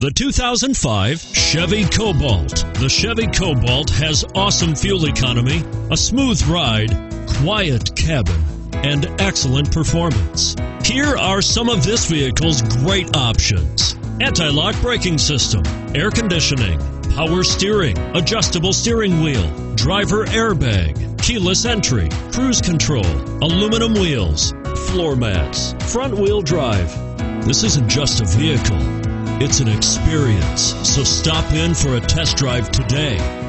The 2005 Chevy Cobalt. The Chevy Cobalt has awesome fuel economy, a smooth ride, quiet cabin, and excellent performance. Here are some of this vehicle's great options: anti-lock braking system, air conditioning, power steering, adjustable steering wheel, driver airbag, keyless entry, cruise control, aluminum wheels, floor mats, front wheel drive. This isn't just a vehicle, it's an experience. So stop in for a test drive today.